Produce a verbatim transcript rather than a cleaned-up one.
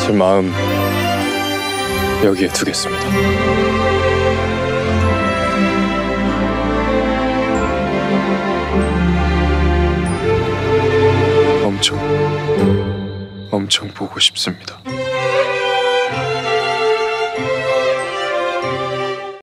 제 마음 여기에 두겠습니다. 엄청, 엄청 보고 싶습니다.